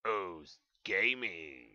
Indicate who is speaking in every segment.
Speaker 1: Oz Gaming.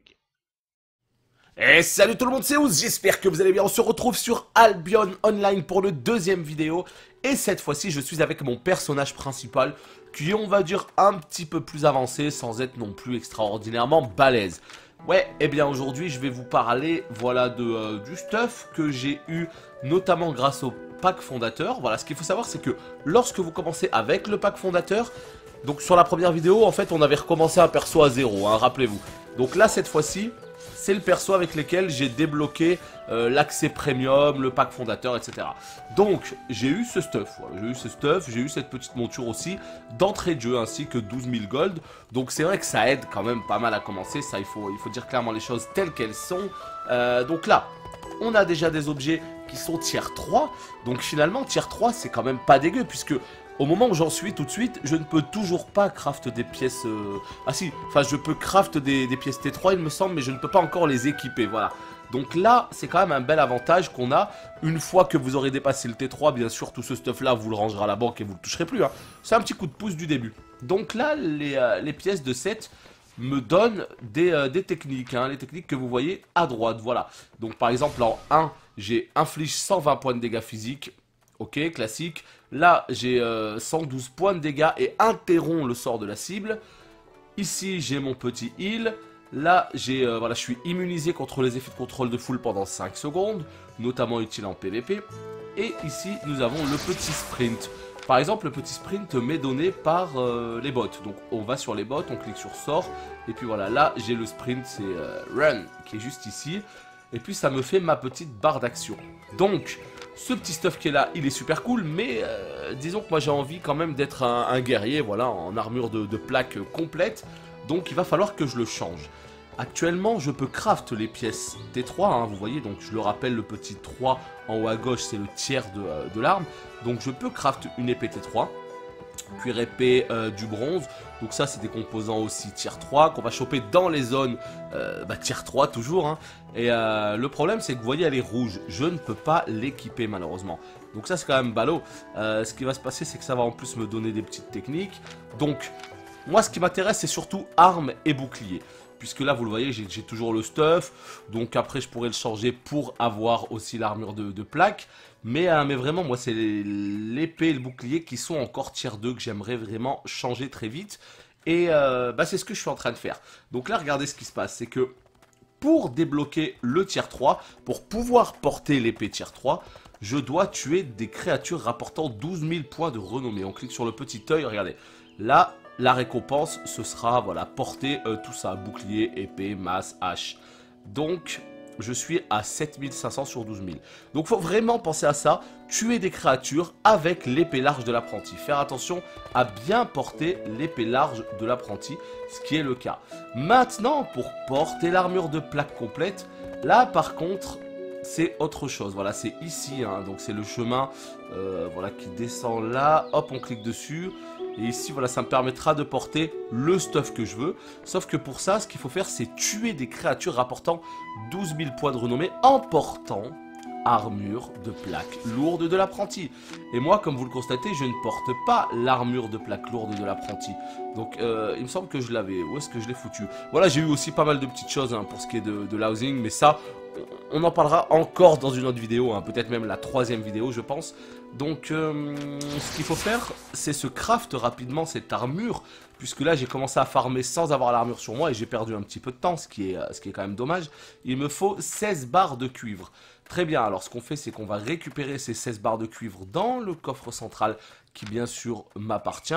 Speaker 2: Et salut tout le monde, c'est Ouz, j'espère que vous allez bien. On se retrouve sur Albion Online pour le deuxième vidéo. Et cette fois-ci, je suis avec mon personnage principal, qui est, on va dire, un petit peu plus avancé, sans être non plus extraordinairement balèze. Ouais, et bien aujourd'hui, je vais vous parler, voilà, du stuff que j'ai eu, notamment grâce au pack fondateur. Voilà, ce qu'il faut savoir, c'est que lorsque vous commencez avec le pack fondateur, donc sur la première vidéo, en fait, on avait recommencé un perso à zéro, hein, rappelez-vous. Donc là, cette fois-ci, c'est le perso avec lequel j'ai débloqué l'accès premium, le pack fondateur, etc. Donc, j'ai eu ce stuff, voilà, j'ai eu cette petite monture aussi d'entrée de jeu, ainsi que 12 000 gold. Donc c'est vrai que ça aide quand même pas mal à commencer, ça il faut dire clairement les choses telles qu'elles sont. Donc là, on a déjà des objets qui sont tier 3, donc finalement tier 3 c'est quand même pas dégueu, puisque au moment où j'en suis tout de suite, je ne peux toujours pas craft des pièces... Ah si, enfin je peux craft des pièces T3 il me semble, mais je ne peux pas encore les équiper, voilà. Donc là, c'est quand même un bel avantage qu'on a. Une fois que vous aurez dépassé le T3, bien sûr, tout ce stuff-là, vous le rangerez à la banque et vous le toucherez plus, hein. C'est un petit coup de pouce du début. Donc là, les pièces de 7 me donnent des techniques, hein, les techniques que vous voyez à droite, voilà. Donc par exemple, en 1, j'ai inflige 120 points de dégâts physiques. Ok, classique. Là, j'ai 112 points de dégâts et interrompt le sort de la cible. Ici, j'ai mon petit heal. Là, voilà, je suis immunisé contre les effets de contrôle de foule pendant 5 secondes, notamment utile en PVP. Et ici, nous avons le petit sprint. Par exemple, le petit sprint m'est donné par les bots. Donc, on va sur les bots, on clique sur sort. Et puis voilà, là, j'ai le sprint, c'est run, qui est juste ici. Et puis, ça me fait ma petite barre d'action. Donc, ce petit stuff qui est là, il est super cool, mais disons que moi j'ai envie quand même d'être un guerrier, voilà, en armure de plaque complète, donc il va falloir que je le change. Actuellement, je peux craft les pièces T3, hein, vous voyez, donc je le rappelle, le petit 3 en haut à gauche, c'est le tiers de l'arme, donc je peux craft une épée T3, cuir épais du bronze, donc ça c'est des composants aussi tier 3 qu'on va choper dans les zones tier 3 toujours, hein. Et le problème c'est que vous voyez elle est rouge, je ne peux pas l'équiper malheureusement, donc ça c'est quand même ballot. Ce qui va se passer c'est que ça va en plus me donner des petites techniques, donc moi ce qui m'intéresse c'est surtout armes et boucliers. Puisque là, vous le voyez, j'ai toujours le stuff. Donc après, je pourrais le changer pour avoir aussi l'armure de plaque. Mais vraiment, moi, c'est l'épée et le bouclier qui sont encore tier 2 que j'aimerais vraiment changer très vite. Et c'est ce que je suis en train de faire. Donc là, regardez ce qui se passe. C'est que pour débloquer le tier 3, pour pouvoir porter l'épée tier 3, je dois tuer des créatures rapportant 12 000 points de renommée. On clique sur le petit œil, regardez. Là, la récompense, ce sera, voilà, porter tout ça, bouclier, épée, masse, hache. Donc, je suis à 7500 sur 12 000. Donc, faut vraiment penser à ça, tuer des créatures avec l'épée large de l'apprenti. Faire attention à bien porter l'épée large de l'apprenti, ce qui est le cas. Maintenant, pour porter l'armure de plaque complète, là, par contre, c'est autre chose. Voilà, c'est ici, hein, donc c'est le chemin voilà, qui descend là. Hop, on clique dessus. Et ici, voilà, ça me permettra de porter le stuff que je veux. Sauf que pour ça, ce qu'il faut faire, c'est tuer des créatures rapportant 12 000 points de renommée en portant armure de plaque lourde de l'apprenti. Et moi, comme vous le constatez, je ne porte pas l'armure de plaque lourde de l'apprenti. Donc, il me semble que je l'avais. Où est-ce que je l'ai foutu? Voilà, j'ai eu aussi pas mal de petites choses, hein, pour ce qui est de l'housing. Mais ça, on en parlera encore dans une autre vidéo, hein, peut-être même la 3e vidéo, je pense. Donc, ce qu'il faut faire, c'est se craft rapidement cette armure, puisque là, j'ai commencé à farmer sans avoir l'armure sur moi et j'ai perdu un petit peu de temps, ce qui est quand même dommage. Il me faut 16 barres de cuivre. Très bien, alors ce qu'on fait, c'est qu'on va récupérer ces 16 barres de cuivre dans le coffre central, qui bien sûr m'appartient.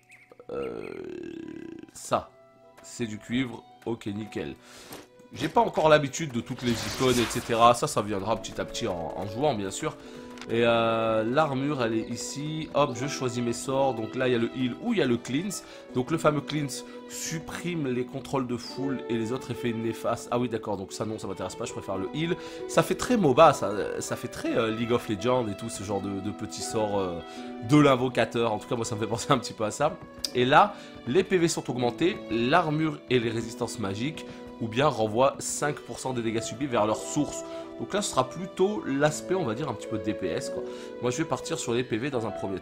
Speaker 2: Ça, c'est du cuivre, ok, nickel. J'ai pas encore l'habitude de toutes les icônes, etc. Ça viendra petit à petit en jouant, bien sûr. Et l'armure, elle est ici. Hop, je choisis mes sorts. Donc là, il y a le heal ou il y a le cleanse. Donc le fameux cleanse supprime les contrôles de foule et les autres effets néfastes. Ah oui, d'accord. Donc ça, non, ça m'intéresse pas. Je préfère le heal. Ça fait très MOBA, ça fait très League of Legends et tout, ce genre de petits sorts de l'invocateur. En tout cas, moi, ça me fait penser un petit peu à ça. Et là, les PV sont augmentés. L'armure et les résistances magiques, ou bien renvoie 5% des dégâts subis vers leur source. Donc là, ce sera plutôt l'aspect, on va dire, un petit peu DPS, quoi. Moi, je vais partir sur les PV dans un premier temps.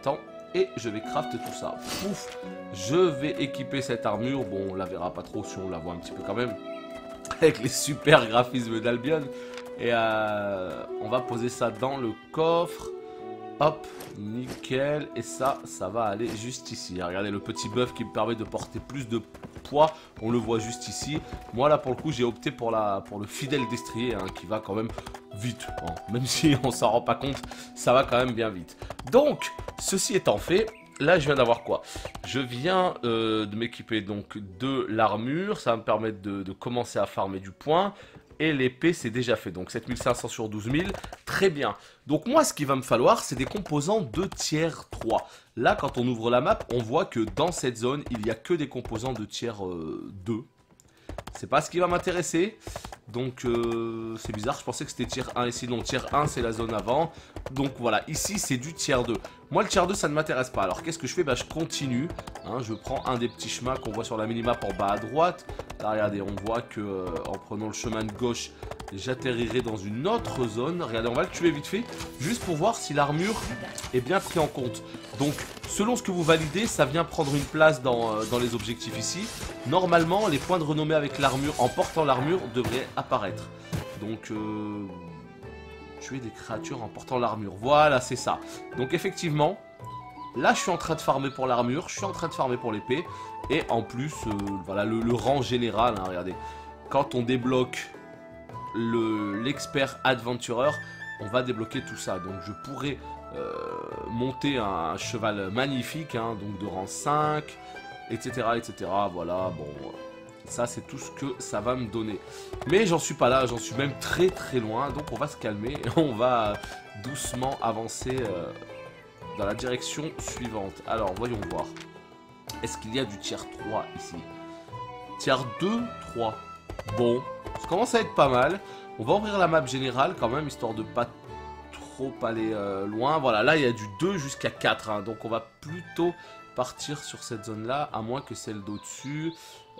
Speaker 2: et je vais craft tout ça. Pouf, je vais équiper cette armure. Bon, on la verra pas trop si on la voit un petit peu quand même. Avec les super graphismes d'Albion. Et on va poser ça dans le coffre. Hop, nickel. Et ça va aller juste ici. Regardez le petit buff qui me permet de porter plus de poids. On le voit juste ici. Moi là pour le coup j'ai opté pour le fidèle destrier hein, qui va quand même vite. Hein. Même si on s'en rend pas compte, ça va quand même bien vite. Donc, ceci étant fait, là je viens d'avoir quoi? Je viens de m'équiper donc de l'armure. Ça va me permettre de commencer à farmer du point. Et l'épée c'est déjà fait, donc 7500 sur 12000, très bien. Donc moi ce qu'il va me falloir c'est des composants de tiers 3. Là quand on ouvre la map, on voit que dans cette zone il n'y a que des composants de tiers 2. C'est pas ce qui va m'intéresser. Donc c'est bizarre, je pensais que c'était tiers 1 ici. Non, tiers 1 c'est la zone avant. Donc voilà, ici c'est du tiers 2. Moi le tiers 2 ça ne m'intéresse pas. Alors qu'est-ce que je fais? Bah je continue hein, je prends un des petits chemins qu'on voit sur la minimap en bas à droite. Là regardez, on voit que en prenant le chemin de gauche, j'atterrirai dans une autre zone. Regardez, on va le tuer vite fait, juste pour voir si l'armure est bien prise en compte. Donc selon ce que vous validez, ça vient prendre une place dans les objectifs ici. Normalement, les points de renommée avec l'armure, en portant l'armure, devraient apparaître. Donc tuer des créatures en portant l'armure, voilà c'est ça. Donc effectivement, là je suis en train de farmer pour l'armure, je suis en train de farmer pour l'épée. Et en plus, voilà le rang général, hein, regardez. Quand on débloque l'expert adventureur, on va débloquer tout ça. Donc je pourrais monter un cheval magnifique, hein, donc de rang 5, etc. etc. Voilà, bon, ça c'est tout ce que ça va me donner. Mais j'en suis pas là, j'en suis même très très loin. Donc on va se calmer et on va doucement avancer dans la direction suivante. Alors voyons voir. Est-ce qu'il y a du tiers 3 ici? Tiers 2, 3. Bon, ça commence à être pas mal. On va ouvrir la map générale quand même, histoire de pas trop aller loin. Voilà, là il y a du 2 jusqu'à 4. Hein, donc on va plutôt partir sur cette zone-là, à moins que celle d'au-dessus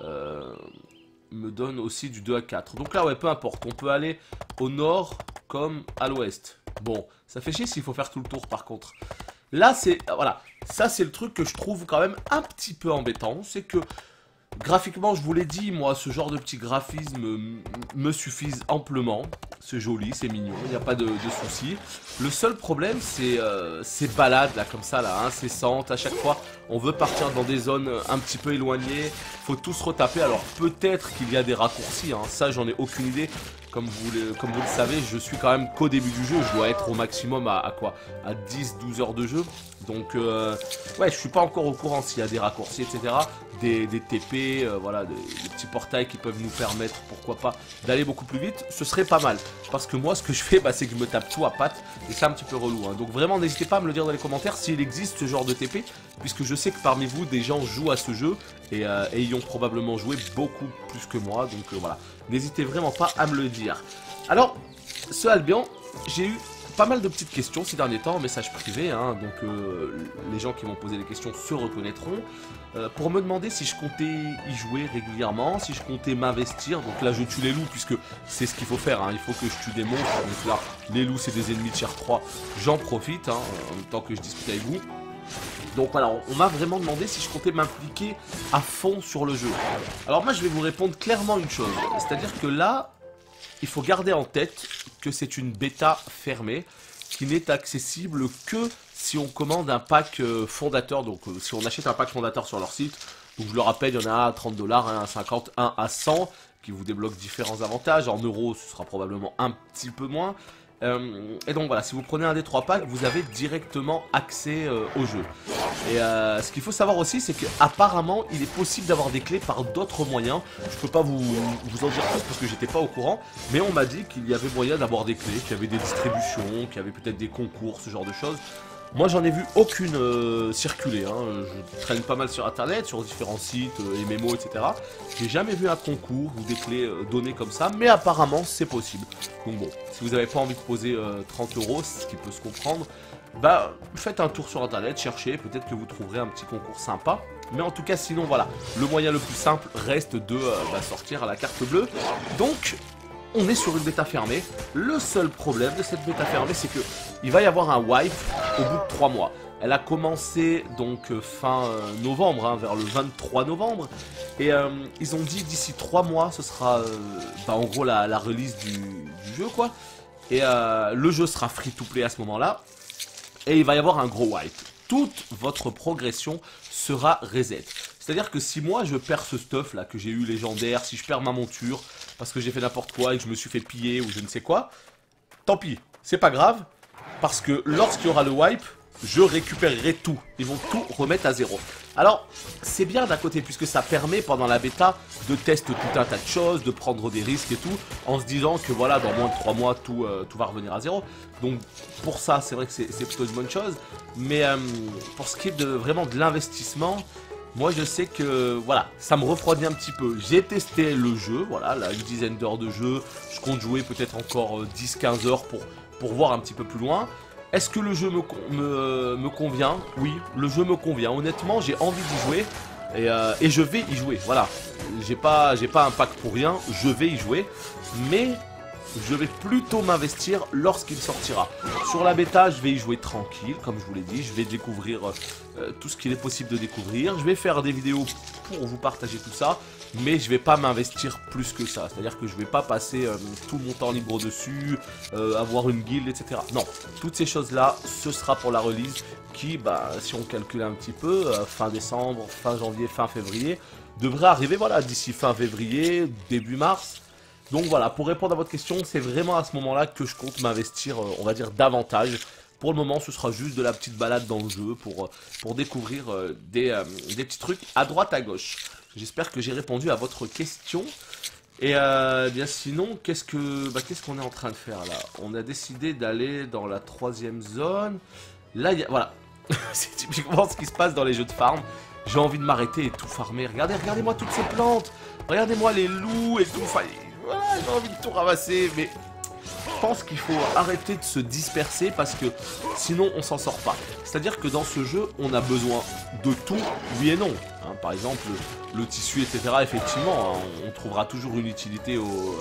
Speaker 2: me donne aussi du 2 à 4. Donc là, ouais, peu importe. On peut aller au nord comme à l'ouest. Bon, ça fait chier s'il faut faire tout le tour par contre. Là, c'est... Voilà. Ça, c'est le truc que je trouve quand même un petit peu embêtant. C'est que, graphiquement, je vous l'ai dit, moi, ce genre de petits graphismes me suffisent amplement. C'est joli, c'est mignon, il n'y a pas de souci. Le seul problème, c'est ces balades, là, comme ça, là, incessantes. À chaque fois, on veut partir dans des zones un petit peu éloignées. Faut tout se retaper. Alors, peut-être qu'il y a des raccourcis, hein. Ça, j'en ai aucune idée. Comme vous le savez, je suis quand même qu'au début du jeu. Je dois être au maximum à quoi? À 10-12 heures de jeu. Donc, ouais, je suis pas encore au courant s'il y a des raccourcis, etc. Des TP, voilà, des petits portails qui peuvent nous permettre, pourquoi pas, d'aller beaucoup plus vite. Ce serait pas mal. Parce que moi, ce que je fais, bah, c'est que je me tape tout à pattes. Et c'est un petit peu relou. Hein. Donc, vraiment, n'hésitez pas à me le dire dans les commentaires s'il existe ce genre de TP. Puisque je sais que parmi vous, des gens jouent à ce jeu. Et y ont probablement joué beaucoup plus que moi. Donc, voilà. N'hésitez vraiment pas à me le dire. Alors, ce Albion, j'ai eu pas mal de petites questions ces derniers temps en message privé, hein, donc les gens qui m'ont posé les questions se reconnaîtront, pour me demander si je comptais y jouer régulièrement, si je comptais m'investir. Donc là je tue les loups puisque c'est ce qu'il faut faire, hein, il faut que je tue des monstres. Donc là les loups c'est des ennemis de tier 3, j'en profite hein, en même temps que je discute avec vous. Donc voilà, on m'a vraiment demandé si je comptais m'impliquer à fond sur le jeu. Alors moi je vais vous répondre clairement une chose, c'est-à-dire que là, il faut garder en tête que c'est une bêta fermée qui n'est accessible que si on commande un pack fondateur, donc si on achète un pack fondateur sur leur site. Donc je le rappelle, il y en a à 30 $, un à 50, un à 100 qui vous débloque différents avantages. En euros, ce sera probablement un petit peu moins. Et donc voilà, si vous prenez un des 3 packs, vous avez directement accès au jeu. Et ce qu'il faut savoir aussi, c'est qu'apparemment, il est possible d'avoir des clés par d'autres moyens. Je peux pas vous en dire plus parce que j'étais pas au courant, mais on m'a dit qu'il y avait moyen d'avoir des clés, qu'il y avait des distributions, qu'il y avait peut-être des concours, ce genre de choses. Moi j'en ai vu aucune circuler, hein. Je traîne pas mal sur internet, sur différents sites, MMO, etc. J'ai jamais vu un concours ou des clés données comme ça, mais apparemment c'est possible. Donc bon, si vous n'avez pas envie de poser 30 €, ce qui peut se comprendre, bah faites un tour sur internet, cherchez, peut-être que vous trouverez un petit concours sympa. Mais en tout cas sinon voilà, le moyen le plus simple reste de sortir à la carte bleue. Donc... on est sur une bêta fermée. Le seul problème de cette bêta fermée, c'est que il va y avoir un wipe au bout de 3 mois. Elle a commencé donc fin novembre, hein, vers le 23 novembre. Et ils ont dit d'ici 3 mois, ce sera bah, en gros la release du jeu quoi. Et le jeu sera free to play à ce moment-là. Et il va y avoir un gros wipe. Toute votre progression sera reset. C'est-à-dire que si moi je perds ce stuff là que j'ai eu légendaire, si je perds ma monture parce que j'ai fait n'importe quoi et que je me suis fait piller ou je ne sais quoi, tant pis, c'est pas grave. Parce que lorsqu'il y aura le wipe, je récupérerai tout. Ils vont tout remettre à zéro. Alors, c'est bien d'un côté, puisque ça permet pendant la bêta de tester tout un tas de choses, de prendre des risques et tout, en se disant que voilà, dans moins de 3 mois, tout va revenir à zéro. Donc, pour ça, c'est vrai que c'est plutôt une bonne chose. Mais pour ce qui est vraiment de l'investissement, moi je sais que voilà, ça me refroidit un petit peu. J'ai testé le jeu, voilà, là, une dizaine d'heures de jeu. Je compte jouer peut-être encore 10-15 heures pour voir un petit peu plus loin. Est-ce que le jeu me convient? Oui, le jeu me convient. Honnêtement, j'ai envie d'y jouer et je vais y jouer. Voilà, j'ai pas un pack pour rien, je vais y jouer. Mais je vais plutôt m'investir lorsqu'il sortira. Sur la bêta, je vais y jouer tranquille, comme je vous l'ai dit. Je vais découvrir tout ce qu'il est possible de découvrir. Je vais faire des vidéos pour vous partager tout ça. Mais je vais pas m'investir plus que ça. C'est-à-dire que je vais pas passer tout mon temps libre dessus, avoir une guilde, etc. Non, toutes ces choses-là, ce sera pour la release qui, bah, si on calcule un petit peu, fin décembre, fin janvier, fin février, devrait arriver, voilà, d'ici fin février, début mars. Donc voilà, pour répondre à votre question, c'est vraiment à ce moment-là que je compte m'investir, on va dire, davantage. Pour le moment, ce sera juste de la petite balade dans le jeu pour découvrir des petits trucs à droite, à gauche. J'espère que j'ai répondu à votre question. Et bien sinon, qu'est-ce qu'on est en train de faire là? On a décidé d'aller dans la 3e zone. Là, voilà, c'est typiquement ce qui se passe dans les jeux de farm. J'ai envie de m'arrêter et tout farmer. Regardez-moi toutes ces plantes. Regardez-moi les loups et tout. Enfin, voilà, j'ai envie de tout ramasser, mais je pense qu'il faut arrêter de se disperser parce que sinon on s'en sort pas. C'est-à-dire que dans ce jeu, on a besoin de tout, oui et non. Hein, par exemple, le tissu, etc. Effectivement, hein, on trouvera toujours une utilité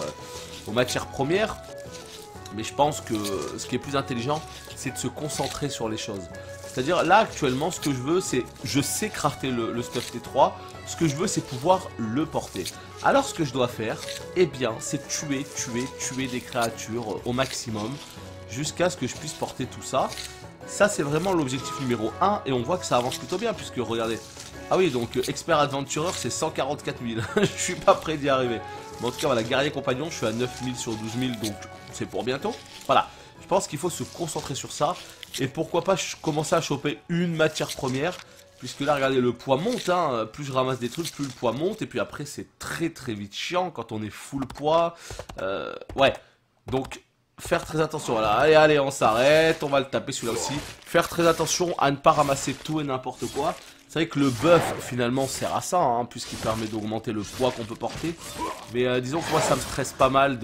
Speaker 2: aux matières premières. Mais je pense que ce qui est plus intelligent, c'est de se concentrer sur les choses. C'est-à-dire, là, actuellement, ce que je veux, c'est... Je sais crafter le stuff T3. Ce que je veux, c'est pouvoir le porter. Alors, ce que je dois faire, eh bien, c'est tuer des créatures au maximum. Jusqu'à ce que je puisse porter tout ça. Ça, c'est vraiment l'objectif numéro 1. Et on voit que ça avance plutôt bien, puisque, regardez... Ah oui, donc, expert adventureur, c'est 144 000. Je suis pas prêt d'y arriver. Mais en tout cas, voilà, guerrier compagnon, je suis à 9 000 sur 12 000, donc c'est pour bientôt. Voilà. Je pense qu'il faut se concentrer sur ça. Et pourquoi pas commencer à choper une matière première. Puisque là, regardez, le poids monte. Hein. Plus je ramasse des trucs, plus le poids monte. Et puis après, c'est très vite chiant quand on est full poids. Ouais. Donc, faire très attention. Voilà. Allez, on s'arrête. On va le taper celui-là aussi. Faire très attention à ne pas ramasser tout et n'importe quoi. C'est vrai que le buff, finalement, sert à ça. Hein, puisqu'il permet d'augmenter le poids qu'on peut porter. Mais disons que moi, ça me stresse pas mal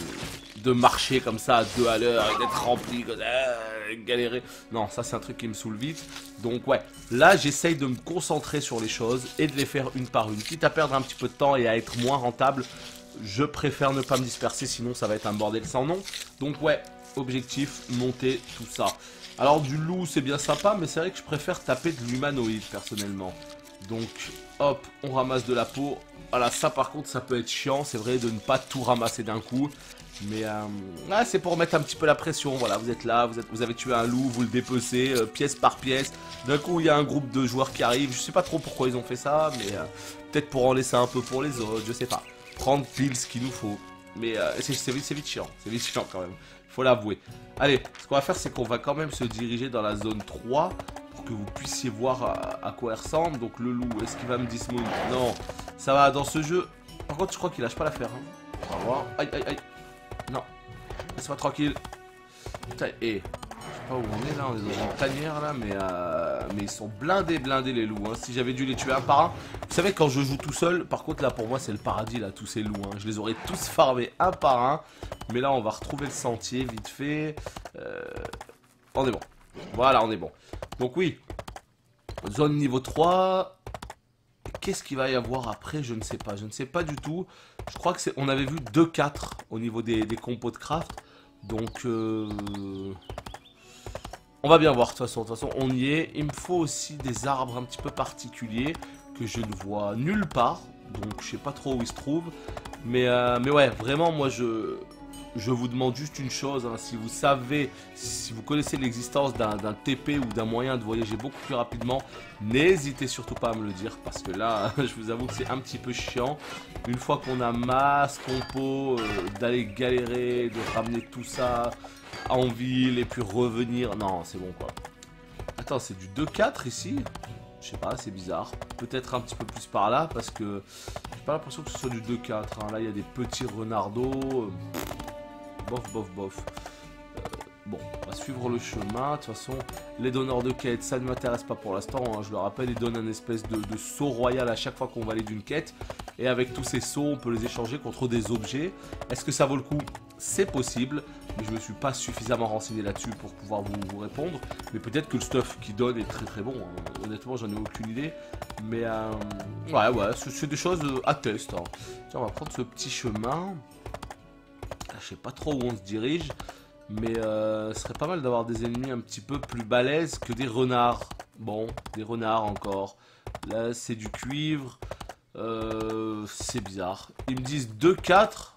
Speaker 2: de marcher comme ça à 2 à l'heure et d'être rempli, galérer. Non, ça c'est un truc qui me saoule vite. Donc ouais, là j'essaye de me concentrer sur les choses et de les faire une par une. Quitte à perdre un petit peu de temps et à être moins rentable, je préfère ne pas me disperser, sinon ça va être un bordel sans nom. Donc ouais, objectif, monter tout ça. Alors du loup c'est bien sympa, mais c'est vrai que je préfère taper de l'humanoïde personnellement. Donc hop, on ramasse de la peau. Voilà, ça par contre ça peut être chiant, c'est vrai de ne pas tout ramasser d'un coup. Mais c'est pour mettre un petit peu la pression. Voilà, vous êtes là, vous avez tué un loup, vous le dépecez pièce par pièce. D'un coup, il y a un groupe de joueurs qui arrive. Je sais pas trop pourquoi ils ont fait ça, mais peut-être pour en laisser un peu pour les autres, je sais pas. Prendre pile ce qu'il nous faut. Mais c'est vite chiant, quand même. Faut l'avouer. Allez, ce qu'on va faire, c'est qu'on va quand même se diriger dans la zone 3 pour que vous puissiez voir à quoi il ressemble. Donc le loup, est-ce qu'il va me dismount? Non, ça va dans ce jeu. Par contre, je crois qu'il lâche pas l'affaire. Hein. On va voir. Aïe. Non, laisse-moi tranquille. Putain, je sais pas où on est là, on est dans une tanière là, mais ils sont blindés les loups. Hein. Si j'avais dû les tuer un par un, vous savez, quand je joue tout seul, par contre là pour moi c'est le paradis là, tous ces loups. Hein. Je les aurais tous farmés un par un, mais là on va retrouver le sentier vite fait. On est bon. Voilà, on est bon. Donc oui, zone niveau 3. Qu'est-ce qu'il va y avoir après? Je ne sais pas du tout. Je crois que on avait vu 2-4 au niveau des compos de craft. Donc On va bien voir, de toute façon, on y est. Il me faut aussi des arbres un petit peu particuliers que je ne vois nulle part. Donc, je sais pas trop où ils se trouvent. Mais ouais, vraiment, moi, je vous demande juste une chose. Hein, si vous savez, si vous connaissez l'existence d'un TP ou d'un moyen de voyager beaucoup plus rapidement, n'hésitez surtout pas à me le dire. Parce que là, je vous avoue que c'est un petit peu chiant. Une fois qu'on a masse compo, d'aller galérer, de ramener tout ça en ville et puis revenir. Non, c'est bon quoi. Attends, c'est du 2-4 ici? Je sais pas, c'est bizarre. Peut-être un petit peu plus par là parce que j'ai pas l'impression que ce soit du 2-4. Hein. Là, il y a des petits renardeaux. Bof, bof, bof. Bon, on va suivre le chemin. De toute façon, les donneurs de quêtes, ça ne m'intéresse pas pour l'instant. Hein. Je le rappelle, ils donnent un espèce de sceau royal à chaque fois qu'on valide une quête. Et avec tous ces sceaux, on peut les échanger contre des objets. Est-ce que ça vaut le coup? C'est possible. Mais je ne me suis pas suffisamment renseigné là-dessus pour pouvoir vous répondre. Mais peut-être que le stuff qu'ils donnent est très très bon. Hein. Honnêtement, j'en ai aucune idée. Mais ouais, c'est des choses à test. Hein. Tiens, on va prendre ce petit chemin. Je sais pas trop où on se dirige. Mais ce serait pas mal d'avoir des ennemis un petit peu plus balèzes que des renards. Bon, des renards encore. Là, c'est du cuivre. C'est bizarre. Ils me disent 2-4.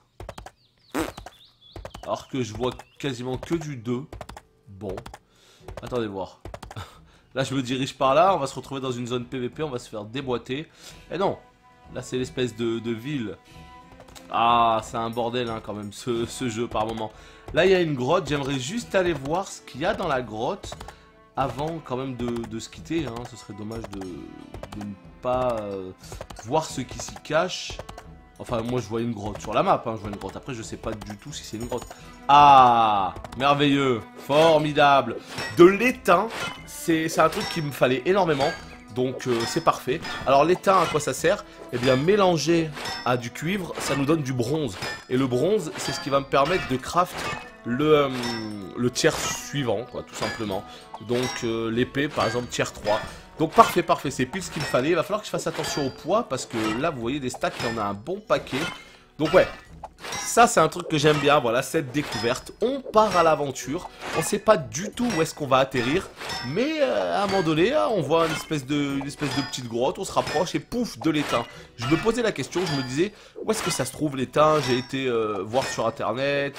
Speaker 2: Alors que je vois quasiment que du 2. Bon. Attendez voir. Là, je me dirige par là. On va se retrouver dans une zone PVP. On va se faire déboîter. Et non. Là, c'est l'espèce de ville. Ah, c'est un bordel hein, quand même, ce jeu par moment. Là, il y a une grotte. J'aimerais juste aller voir ce qu'il y a dans la grotte avant quand même de se quitter. Hein. Ce serait dommage de ne pas voir ce qui s'y cache. Enfin, moi, je vois une grotte sur la map. Hein. Je vois une grotte. Après, je sais pas du tout si c'est une grotte. Ah, merveilleux, formidable. De l'étain, c'est un truc qui me fallait énormément. Donc c'est parfait. Alors l'étain, à quoi ça sert? Eh bien mélangé à du cuivre, ça nous donne du bronze. Et le bronze, c'est ce qui va me permettre de craft le tiers suivant, quoi, tout simplement. Donc l'épée, par exemple, tiers 3. Donc parfait, parfait, c'est pile ce qu'il me fallait. Il va falloir que je fasse attention au poids, parce que là, vous voyez des stacks, il y en a un bon paquet. Donc ouais, ça c'est un truc que j'aime bien, voilà, cette découverte. On part à l'aventure, on sait pas du tout où est-ce qu'on va atterrir, mais à un moment donné, on voit une espèce de petite grotte, on se rapproche et pouf, de l'étain. Je me posais la question, je me disais, où est-ce que ça se trouve l'étain? J'ai été voir sur internet,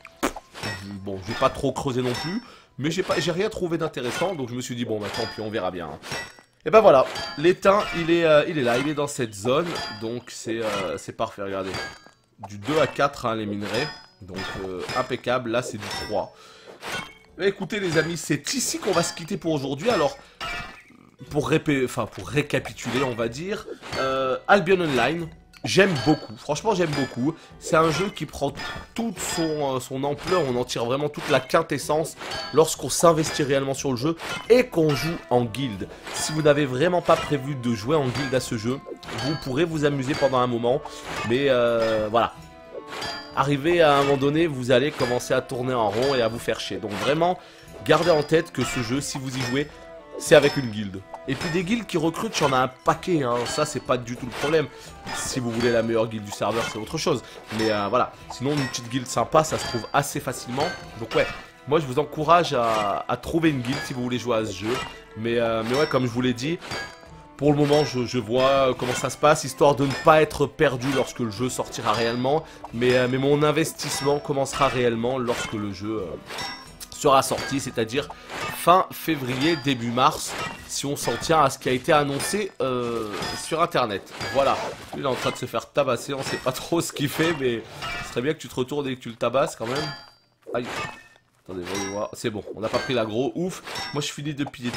Speaker 2: bon, j'ai pas trop creusé non plus, mais j'ai rien trouvé d'intéressant, donc je me suis dit, bon, bah tant pis, on verra bien. Hein. Et ben voilà, l'étain, il est là, il est dans cette zone, donc c'est parfait, regardez. Du 2 à 4 hein, les minerais. Donc impeccable, là c'est du 3. Mais écoutez les amis, c'est ici qu'on va se quitter pour aujourd'hui. Alors pour récapituler on va dire, Albion Online, j'aime beaucoup, franchement j'aime beaucoup. C'est un jeu qui prend toute son ampleur, on en tire vraiment toute la quintessence lorsqu'on s'investit réellement sur le jeu et qu'on joue en guilde. Si vous n'avez vraiment pas prévu de jouer en guilde à ce jeu, vous pourrez vous amuser pendant un moment, mais voilà. Arrivé à un moment donné, vous allez commencer à tourner en rond et à vous faire chier. Donc vraiment, gardez en tête que ce jeu, si vous y jouez, c'est avec une guilde. Et puis des guildes qui recrutent, j'en ai un paquet, hein. Ça c'est pas du tout le problème. Si vous voulez la meilleure guilde du serveur, c'est autre chose. Mais voilà, sinon une petite guilde sympa, ça se trouve assez facilement. Donc ouais, moi je vous encourage à trouver une guilde si vous voulez jouer à ce jeu. Mais ouais, comme je vous l'ai dit, pour le moment je vois comment ça se passe, histoire de ne pas être perdu lorsque le jeu sortira réellement. Mais mon investissement commencera réellement lorsque le jeu sera sorti, c'est-à-dire fin février, début mars, si on s'en tient à ce qui a été annoncé sur internet. Voilà, il est en train de se faire tabasser, on sait pas trop ce qu'il fait, mais ce serait bien que tu te retournes et que tu le tabasses quand même. Aïe. Attendez, voyons voir. C'est bon, on n'a pas pris l'aggro, ouf. Moi je finis de piller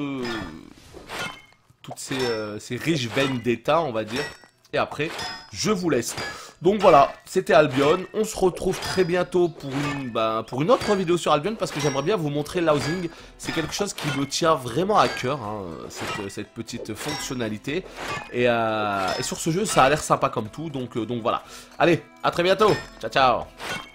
Speaker 2: toutes ces riches veines d'état, on va dire. Et après, je vous laisse. Donc voilà, c'était Albion. On se retrouve très bientôt pour une autre vidéo sur Albion, parce que j'aimerais bien vous montrer l'housing. C'est quelque chose qui me tient vraiment à cœur, hein, cette petite fonctionnalité. Et sur ce jeu, ça a l'air sympa comme tout, donc voilà. Allez, à très bientôt. Ciao, ciao.